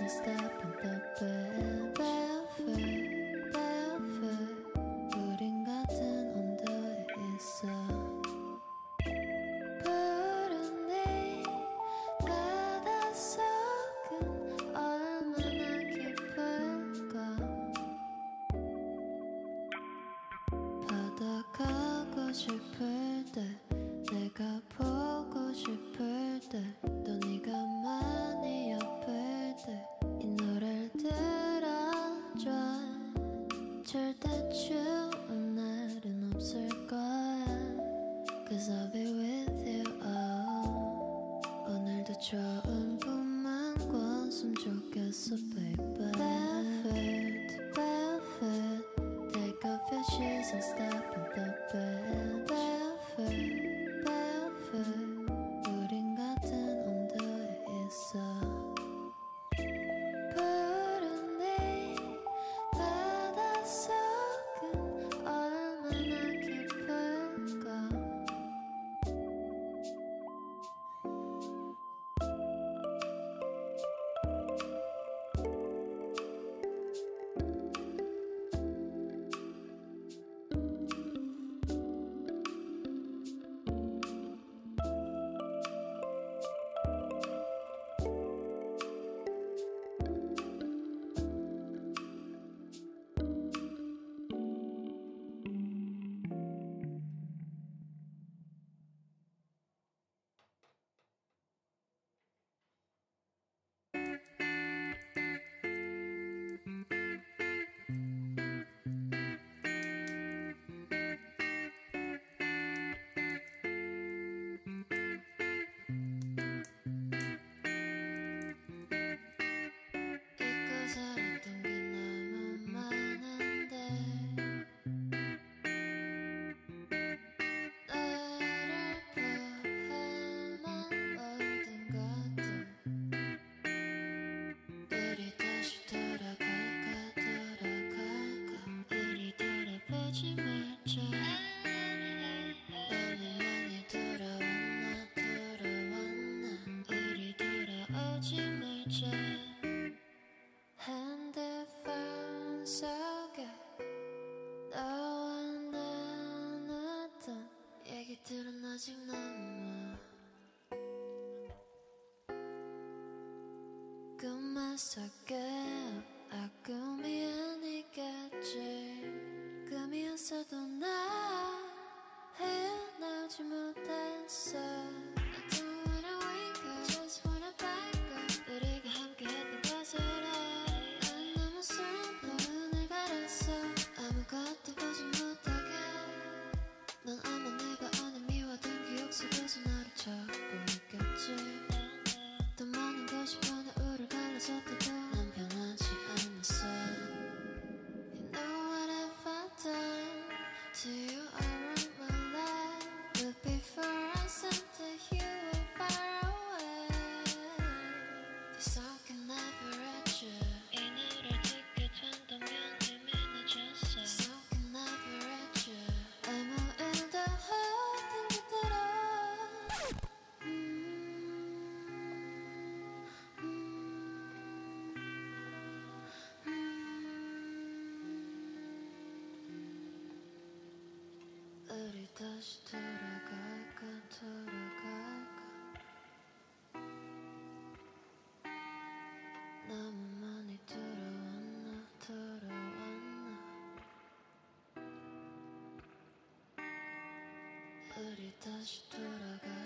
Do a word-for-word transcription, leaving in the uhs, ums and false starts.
stop at the bed. Barefoot, barefoot. 우린 같은 온도에 있어. 푸른 내 바닷속은 얼마나 깊을까. 바다 가고 싶을 때 내가 보고 싶을 때 또 네가 많이 아플 때 이 노래를 들어줘. 절대 추운 날은 없을 거야. Cause I'll be with you. oh. 오늘도 좋은 꿈만 꿨으면 좋겠어 baby. Barefoot, barefoot. Take off your shoes and stop at the bed. Barefoot, barefoot. 우린 같은 온도에 있어. 푸른 내 바닷속은 얼마나 깊을까. 핸드폰 속에 너와 나눴던 얘기들은 아직 남아. 꿈만 속에 아 꿈이 아니겠지. 꿈이었어도 나 헤어나오지 못했어. I don't wanna wake up, just wanna back up. 우리가 함께했던 것을 난 너무 슬퍼. 눈을 가렸어. 아무것도 보지 못하게. 넌 아마 내가 오늘 미워둔 기억 속에서 나를 찾고 있겠지. 더 많은 것이 변해 우릴 갈라섰다도 난 변하지 않았어. You know what have I done to you? I wrote my life, but before I sent it you were far away. The song can never reach you. 이 노래를 듣게 된다면 이미 늦었어. The song can never reach you. 아무 일도 하던 그대로. 우리 다시 돌아갈까 돌아갈까. 너무 많이 돌아왔나 돌아왔나. 우리 다시 돌아갈까.